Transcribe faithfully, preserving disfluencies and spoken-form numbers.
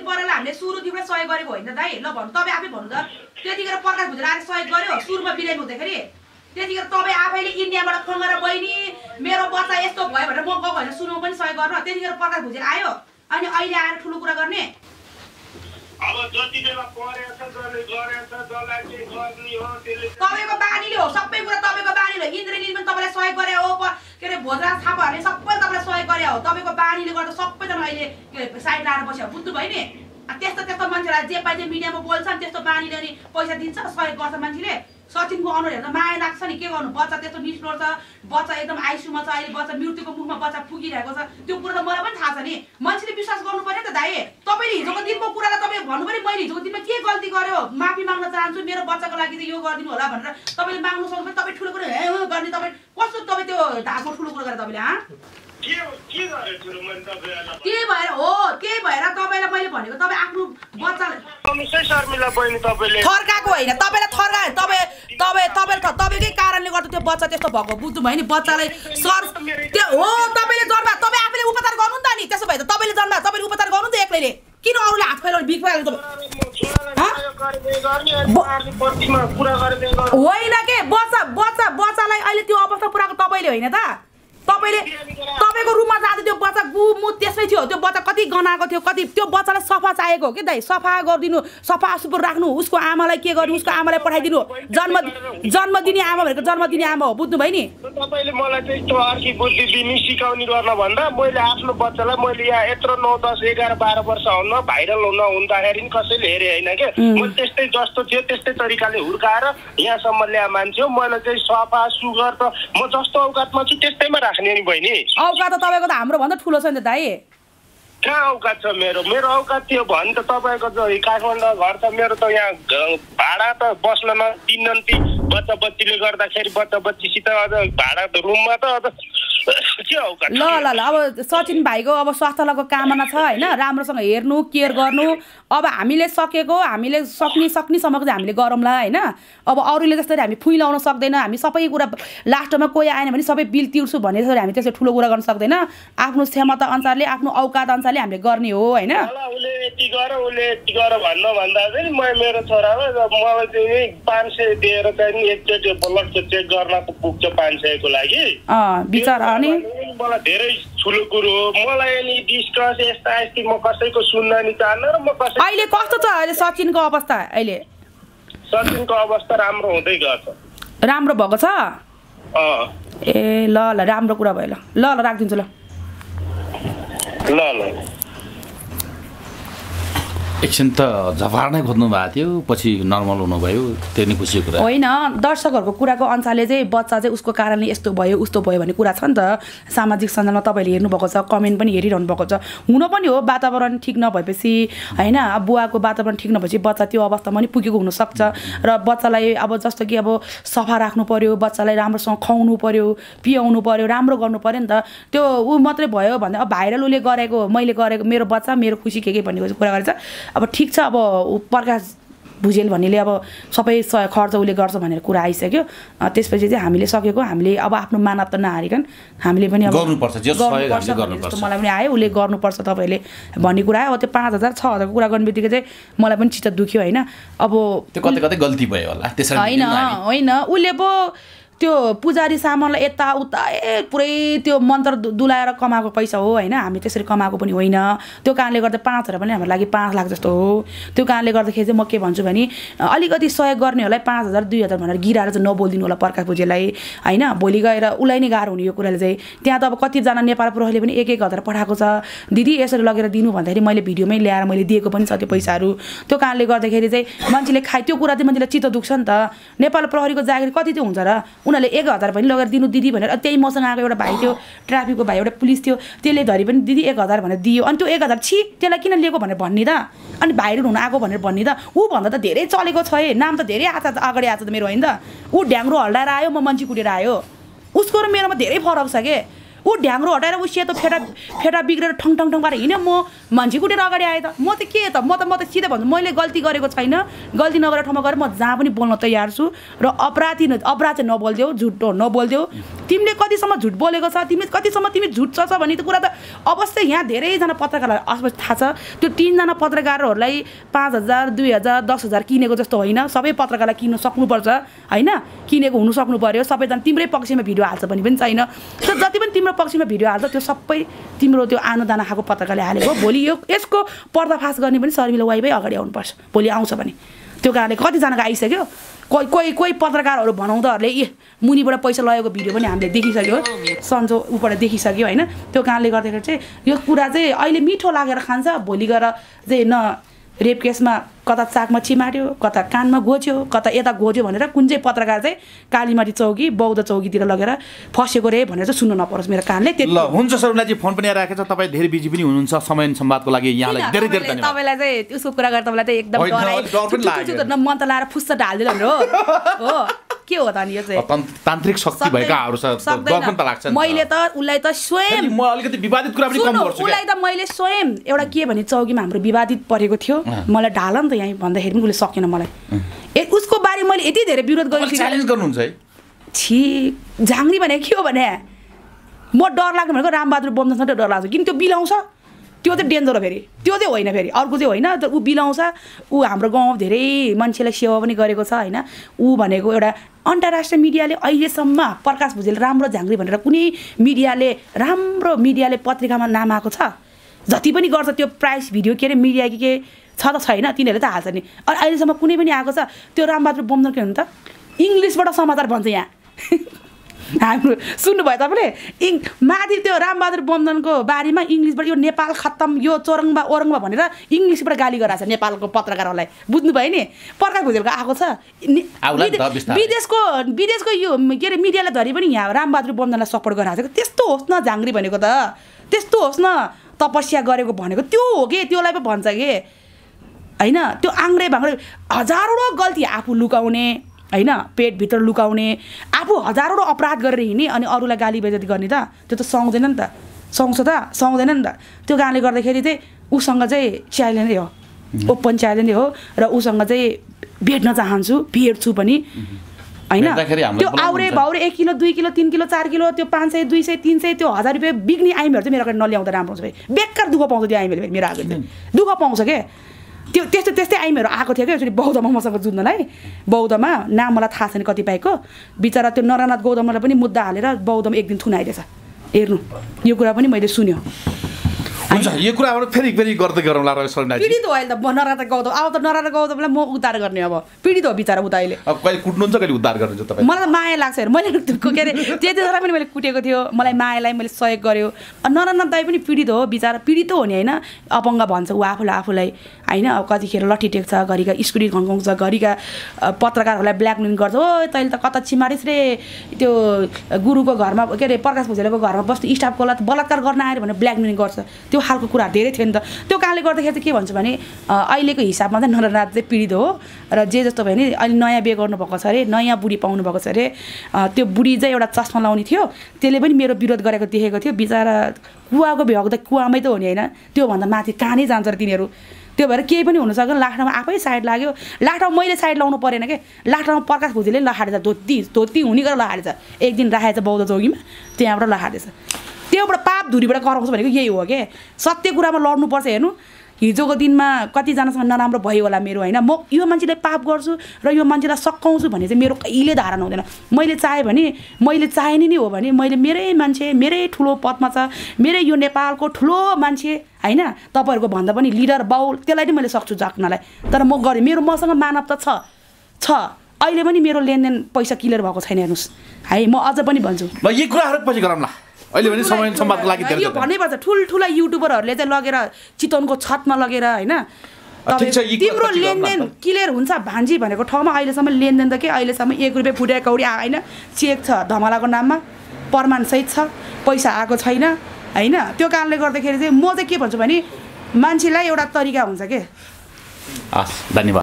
परेर हामीले सुरुदेखि सहयोग गरेको होइन दाइ ल भन्नु तपाईँ आफै भन्नु त त्यतिखेर प्रकाश भुजेल आएर सहयोग गर्यो सुरुमा बिरामी हुँदाखेरि त्यतिखेर तपाईँ आफैले इन्डियाबाट फोन गरेर बहिनी मेरो बच्चा यस्तो भयो भनेर म गएको होइन सुरुमा पनि सहयोग गर्नु त्यतिखेर प्रकाश भुजेल आयो अनि अहिले आएर ठुलो कुरा गर्ने अब जति बेला परेछ जसले गरेछ जसलाई के गर्ने हो त्यसले तपाईको बानीले हो सबै कुरा तपाईको बानीले हो इन्द्रनील पनि तपाईलाई सहयोग गरे हो के अरे भोजराज थापाहरूले सबै तपाईलाई सहयोग गरे हो तपाईको बानीले गर्दा सबैजना अहिले के साइड लाएर बस्यो बुझ्नु भयो नि त्यस्तो त्यस्तो मान्छेलाई जे पाइन्छ मिडियामा बोल्छन् त्यस्तो बानीले अनि पैसा दिन्छ सहयोग गर्छ मान्छेले सचिनको अनुहार हेर्दा माया लाग्छ नि के गर्नु बच्चा त्यस्तो निस्लो छ बच्चा एकदम आइसियुमा छ अहिले बच्चा मृत्युको मुखमा बच्चा पुगिरहेको छ त्यो कुरा त मलाई पनि थाहा छ नि मान्छेले विश्वास गर्नु पर्यो नि त दाइ तपाईँले हिजोको दिनको कुरालाई तपाईँ भन्नु पर्यो मैले हिजोको दिनमा के गल्ती गर्यो माफी माग्न चाहन्छु मेरो बच्चाको लागि चाहिँ यो गरिदिनु होला भनेर तपाईँले माग्नु सक्नु तपाईँ ठुलो कुरा हे गर्ने तपाईँ कस्तो तपाईँ त्यो ढाको ठुलो कुरा गरेर तपाईँले हाँ के भएर हो के भएर तपाईँलाई मैले भनेको तपाईँ आफ्नो बच्चालाई थर्काएको होइन तपाईँलाई थर्का तपाईँ तपाईँ तपाईँ तपाईँकै कारणले गर्दा त्यो बच्चा त्यस्तो भएको बुझ्नु भयो नि बच्चालाई सर त्यो हो तपाईँले जन्मा तपाईँ आफैले उपचार गर्नु नि त नि त्यसो भए त तपाईँले जन्मा तपाईँले उपचार गर्नु नि त एक्लैले किन अरूले हात फैलाउने बिग फाइल होइन के बच्चा बच्चा बच्चालाई अहिले त्यो अवस्था पुऱ्याएको तपाईँले होइन त तपाईले तपाईको रुममा जाँदा त्यो बच्चा गुमु त्यसमै थियो त्यो बच्चा कति गनाएको थियो कति त्यो बच्चालाई सफा चाहिएको हो के दाइ सफा गरिदिनु सफा सुपर राख्नु उसको आमालाई के गर्नु उसको आमालाई पठाइदिनु जन्म जन्म दिने आमा भनेको जन्म दिने आमा हो बुझ्नु भयो नि तपाईले मलाई चाहिँ त्यो अर्की बुद्धि दिने सिकाउने गर्न भन्दा मैले आफ्नो बच्चालाई मैले यहाँ यत्रो नौ दस एघार बाह्र वर्ष हुन भाइरल हुन हुँदाखेरि नि कसैले हेरे होइन के म त्यस्तै जस्तो थियो त्यस्तै तरिकाले हुर्काएर यहाँसम्म ल्याए मान्छे हो मैले चाहिँ सफा सुगर त म जस्तो औकातमा छु त्यस्तैमा राख्ने नि बहिनी औकात त तपाईँको त हाम्रो भन्दा ठुलो छ नि त दाइ कहाँ औकात छ मेरो मेरो औकात थियो भने त तपाईँको त काठमाडौँ घर छ मेरो त यहाँ भाडा त बस्न नदिन्न ती बच्चा बच्चीले गर्दाखेरि बच्चा बच्चीसित अझ भाडा रुममा त अझ ल ल ल अब सचिन भाइको अब स्वास्थ्यको कामना छ होइन राम्रोसँग हेर्नु केयर गर्नु अब हामीले सकेको हामीले सक्ने सक्नेसम्मको चाहिँ हामीले गरौँला होइन अब अरूले जस्तै हामी फुइलाउन सक्दैन हामी सबै कुरा लास्टमा कोही आएन भने सबै बिल तिर्छु भन्ने जस्तो हामी त्यसरी ठुलो कुरा गर्न सक्दैन आफ्नो क्षमता अनुसारले आफ्नो औकात अनुसारले हामीले गर्ने हो होइन उसले यति गर उसले यति गर भन्नु भन्दा चाहिँ म मेरो छोरालाई मलाई चाहिँ पाँच सय दिएर चाहिँ एकचोटि ब्लड चेक गर्नको पुग्छ पाँच सयको लागि विचार अनि मलाई धेरै ठुलो कुरो हो मलाई नि डिस्कस यस्ता यस्ती म कसैको सुन्न नि चाहन्न र म कसै अहिले कस्तो छ अहिले सचिनको अवस्था अहिले सचिनको अवस्था राम्रो हुँदै गछ राम्रो भएको छ ए ल ल राम्रो कुरा भयो ल ल ल राखिदिन्छु ल ल ल एकछिन त झफार नै खोज्नु भएको थियो पछि नर्मल हुनुभयो त्यो नि खुसीको कुरा होइन दर्शकहरूको कुराको अनुसारले चाहिँ बच्चा चाहिँ उसको कारणले यस्तो भयो उस्तो भयो भन्ने कुरा छ नि त सामाजिक सञ्जालमा तपाईँले हेर्नुभएको छ कमेन्ट पनि हेरिरहनु भएको छ हुन पनि हो वातावरण ठिक नभएपछि होइन अब बुवाको वातावरण ठिक नभएपछि बच्चा त्यो अवस्थामा पनि पुगेको हुनसक्छ र बच्चालाई अब जस्तो कि अब सफा राख्नु पर्यो बच्चालाई राम्रोसँग खुवाउनु पर्यो पियाउनु पर्यो राम्रो गर्नु पर्यो नि त त्यो ऊ मात्रै भयो भने अब भाइरल उसले गरेको मैले गरेको मेरो बच्चा मेरो खुसी के के भन्ने कुरा गरेछ अब ठिक छ अब प्रकाश भुजेल भन्नेले अब सबै खर्च उसले गर्छ भनेर कुरा आइसक्यो त्यसपछि चाहिँ हामीले सकेको हामीले अब आफ्नो मानव त नहारिकन हामीले पनि अब गर्नुपर्छ जे सहयोग हामीले गर्नुपर्छ मलाई पनि आयो उसले गर्नुपर्छ तपाईँले भन्ने कुरा आयो अब त्यो पाँच हजार छ हजारको कुरा गर्ने बित्तिकै चाहिँ मलाई पनि चित्त दुख्यो होइन अब त्यो कतै कतै गल्ती भयो होला त्यसरी होइन होइन उसले पो त्यो पुजारी सामानलाई यताउता ए पुरै त्यो मन्त्र दुलाएर कमाएको पैसा हो होइन हामी त्यसरी कमाएको पनि होइन त्यो कारणले गर्दा पाँच हजार पनि हाम्रो लागि पाँच लाख जस्तो हो त्यो कारणले गर्दाखेरि चाहिँ म के भन्छु भने अलिकति सहयोग गर्नेहरूलाई पाँच हजार दुई हजार भनेर गिराएर चाहिँ नबोलिदिनु होला प्रकाश भुजेललाई होइन भोलि गएर उसलाई नै गाह्रो हुने यो कुराले चाहिँ त्यहाँ त अब कतिजना नेपाल प्रहरीले पनि एक एक हजार पठाएको छ दिदी यसरी लगेर दिनु भन्दाखेरि मैले भिडियोमै ल्याएर मैले दिएको पनि छ त्यो पैसाहरू त्यो कारणले गर्दाखेरि चाहिँ मान्छेले खाइ त्यो कुरा चाहिँ मान्छेलाई चित्त दुख्छ नि त नेपाल प्रहरीको जागिर कति चाहिँ हुन्छ र उनीहरूले एक हजार पनि लगेर दिनु दिदी भनेर त्यही मसँग आएको एउटा भाइ थियो ट्राफिकको भाइ एउटा पुलिस थियो त्यसले धरि पनि दिदी एक हजार भनेर दियो अनि त्यो एक हजार छि त्यसलाई किन लिएको भनेर भन्ने त अनि भाइरल हुन आएको भनेर भन्ने त ऊ भन्दा त धेरै चलेको छ है नाम त धेरै आएको छ अगाडि आएको छ त मेरो होइन त ऊ ढ्याङ्ग्रो हल्लाएर आयो म मान्छे कुटेर आयो उसको र मेरोमा धेरै फरक छ के ऊ ढ्याङ्ग्रो हटाएर ऊ सेतो फेटा फेटा बिग्रेर ठङ ठङ ठङ पारेर हिँड्यो म मान्छे कुटेर अगाडि आएँ त म त के त म त म त सिधै भन्छु मैले गल्ती गरेको छैन गल्ती नगरेर ठाउँमा गएर म जहाँ पनि बोल्न तयार छु र अपराधी अपराध चाहिँ नबोल्देऊ झुट नबोल्देऊ तिमीले कतिसम्म झुट बोलेको छ तिमीले कतिसम्म तिमी झुट छ भन्ने त कुरा त अवश्य यहाँ धेरैजना पत्रकारलाई अवश्य थाहा छ त्यो तिनजना पत्रकारहरूलाई पाँच हजार दुई हजार दस हजार किनेको जस्तो होइन सबै पत्रकारलाई किन्न सक्नुपर्छ होइन किनेको हुनु सक्नु पर्यो सबैजना तिम्रै पक्षमा भिडियो हाल्छ भने पनि छैन त्यो जति पनि तिम्रो पक्षमा भिडियो हाल्छ त्यो सबै तिम्रो त्यो आनुदाना खाएको पत्रकारले हालेको भोलि यो यसको पर्दाफास गर्ने पनि शर्मिला वाइफै अगाडि आउनुपर्छ भोलि आउँछ भने त्यो कारणले कतिजनाको आइसक्यो कोही कोही कोही पत्रकारहरू भनाउँदाहरूले ए मुनिबाट पैसा लगेको भिडियो पनि हामीले देखिसक्यो सन्चो ऊबाट देखिसक्यो होइन त्यो कारणले गर्दाखेरि चाहिँ यो कुरा चाहिँ अहिले मिठो लागेर खान्छ भोलि गएर चाहिँ न रेप केसमा कता चाकमा चिमाट्यो कता कानमा घोच्यो कता यता घोच्यो भनेर कुन चाहिँ पत्रकार चाहिँ कालीमाटी चौकी बौद्ध चौकीतिर लगेर फसेको रे भनेर चाहिँ सुन्नु नपरोस् मेरो कानले ल हुन्छ शर्मिलाजी फोन पनि आइराखेको छ तपाईँ धेरै बिजी पनि हुनुहुन्छ समय संवादको लागि यहाँलाई धेरै धेरै धन्यवाद तपाईँलाई चाहिँ उसको कुरा गरेर तपाईँलाई चाहिँ एकदम डराइ मन त लाएर फुस्स ढाल्दिनु हो हो के हो त नि यो चाहिँ तान्त्रिक शक्ति भएकाहरू छ डर पनि त लाग्छ मैले त उसलाई त स्वयं म अलिकति विवादित कुरा पनि कम गर्छु उसलाई त मैले स्वयं एउटा के भने चौकीमा हाम्रो विवादित परेको थियो मलाई ढाल नि त यहाँ भन्दाखेरि पनि उसले सकेन मलाई ए उसको बारे मैले यति धेरै विरोध गरेको थिएँ च्यालेन्ज गर्नुहुन्छ है छि झाङ्री भने के हो भने म डर लाग्ने भनेको रामबहादुर बमजनसँग डर लाग्छ किन त्यो बिलाउँछ त्यो चाहिँ डेन्जर हो फेरि त्यो चाहिँ होइन फेरि अर्को चाहिँ होइन तर ऊ बिलाउँछ ऊ हाम्रो गाउँमा धेरै मान्छेलाई सेवा पनि गरेको छ होइन ऊ भनेको एउटा अन्तर्राष्ट्रिय मिडियाले अहिलेसम्म प्रकाश भुजेल राम्रो झाङ्री भनेर कुनै मिडियाले राम्रो मिडियाले पत्रिकामा नाम आएको छ जति पनि गर्छ त्यो प्राइस भिडियो के अरे मिडिया कि के छ त छैन तिनीहरूले त हाल्छ नि अनि अहिलेसम्म कुनै पनि आएको छ त्यो रामबहादुर बमजन के हुनु त इङ्ग्लिसबाट समाचार भन्छ यहाँ हाम्रो सुन्नुभयो तपाईँले इङ माथि त्यो रामबहादुर बमजनको बारेमा इङ्ग्लिसबाट यो नेपाल खत्तम यो चोरङबा ओरङबा भनेर इङ्ग्लिसबाट गाली गराएको छ नेपालको पत्रकारहरूलाई बुझ्नुभयो नि प्रकाश भुजेलको आएको छ विदेशको विदेशको यो के अरे मिडियाले धरि पनि यहाँ रामबहादुर बमजनलाई सपोर्ट गराएको छ त्यस्तो होस् न झाङ्री भनेको त त्यस्तो होस् न तपस्या गरेको भनेको त्यो हो कि त्यसलाई पो भन्छ कि होइन त्यो आङ्ग्रे भाङ्ग्रे हजारौँ गल्ती आफू लुकाउने होइन पेटभित्र लुकाउने आफू हजारौँ अपराध गरेर हिँड्ने अनि अरूलाई गाली बेजती गर्ने त त्यो त सुहाउँदैन नि त सुहाउँछ त सुहाउँदैन नि त त्यो कारणले गर्दाखेरि चाहिँ उसँग चाहिँ च्यालेन्जै हो ओपन च्यालेन्जै हो र उसँग चाहिँ भेट्न चाहन्छु भेट्छु पनि होइन त्यो आउरे भाउरे एक किलो दुई किलो तिन किलो चार किलो त्यो पाँच सय दुई सय तिन सय त्यो हजार रुपियाँ बिग्ने आइमीहरू चाहिँ मेरो अगाडि नल्याउँदा राम्रो हुन्छ भाइ बेकार दुःख पाउँछ त्यो आइमीहरूले मेरो अगाडि दुःख पाउँछ क्या त्यो त्यस्तो त्यस्तै आइमीहरू आएको थियो क्या एकचोटि बौद्धमा मसँग जुझ्नलाई बौद्धमा नाम मलाई थाहा छैन कतिपयको बिचरा त्यो नरनाथ गौतमलाई पनि मुद्दा हालेर बौद्धमा एक दिन थुनाइदिएछ हेर्नु यो कुरा पनि मैले सुन्यो हुन्छ यो कुराबाट फेरि फेरि गर्दै गरौँला र शर्मिलाजी पीडित हो अहिले त नरनाथ गौतम अब त नरनाथ गौतमलाई म उद्धार गर्ने अब पीडित हो बिचरा उता अहिले अब कहिले कुट्नुहुन्छ कहिले उद्धार गर्नुहुन्छ तपाईँ मलाई त माया लाग्छ हेर मैले के अरे त्यतिखेर पनि मैले कुटेको थियो मलाई मायालाई मैले सहयोग गर्यो नरनाथ दाई पनि पीडित हो बिचरा पीडित हो नि होइन अपङ्ग भन्छ ऊ आफूलाई आफूलाई होइन अब कतिखेर लट्ठी टेक्छ घरिका स्कुटी घन्काउँछ घरिका पत्रकारहरूलाई ब्ल्याकमेल गर्छ ओ तैँले त कता छिमारिस रे त्यो गुरुको घरमा के अरे प्रकाश भुजेलको घरमा बस्ने स्टाफकोलाई त बलात्कार गर्न आएर भनेर ब्ल्याकमेल गर्छ त्यो खालको कुराहरू धेरै थियो नि त त्यो कारणले गर्दाखेरि चाहिँ के भन्छु भने अहिलेको हिसाबमा चाहिँ नरनाथ चाहिँ पीडित हो र जे जस्तो भयो नि अहिले नयाँ बिहे गर्नुभएको छ अरे नयाँ बुढी पाउनु भएको छ अरे त्यो बुढी चाहिँ एउटा चस्मा लाउने थियो त्यसले पनि मेरो विरोध गरेको देखेको थियो बिचरा कुवाको भएको त कुवामै त हो नि होइन त्योभन्दा माथि कहाँ जान्छ र तिनीहरू त्यो भएर केही पनि हुन सक्दैन लास्टमा आफै साइड लाग्यो लास्टमा मैले साइड लाउनु परेन के लास्टमा प्रकाश भुजेलले लखाडेछ धोती धोती हुने गरेर लखाडेछ एक दिन राखेछ बौद्ध चौकीमा त्यहाँबाट लखाडेछ त्योबाट पाप धुरीबाट कराउँछ भनेको यही हो के सत्य कुरामा लड्नुपर्छ हेर्नु हिजोको दिनमा कतिजनासँग नराम्रो भयो होला मेरो होइन म यो मान्छेलाई पाप गर्छु र यो मान्छेलाई सकाउँछु भने चाहिँ मेरो कहिले धारणा हुँदैन मैले चाहेँ भने मैले चाहे नि हो भने मैले मेरै मान्छे मेरै ठुलो पदमा छ मेरै यो नेपालको ठुलो मान्छे होइन तपाईँहरूको भन्दा पनि लिडर बाउल त्यसलाई पनि मैले सक्छु जाक्नलाई तर म गरेँ मेरो मसँग मानवता छ छ अहिले पनि मेरो लेनदेन पैसा क्लियर भएको छैन हेर्नुहोस् है म अझ पनि भन्छु ल यी कुराहरू पछि गरौँला अहिले पनि समय संवादको लागि धेरै यो भन्नैपर्छ ठुल्ठुला युट्युबरहरूले चाहिँ लगेर चितवनको छतमा लगेर होइन तिम्रो लेनदेन क्लियर हुन्छ भान्जी भनेको ठाउँमा अहिलेसम्म लेनदेन त के अहिलेसम्म एक रुपियाँ फुटेको कौडी आएन चेक छ धमलाको नाममा प्रमाणसहित छ पैसा आएको छैन होइन त्यो कारणले गर्दाखेरि चाहिँ म चाहिँ के भन्छु भने मान्छेलाई एउटा तरिका हुन्छ के हस् धन्यवाद।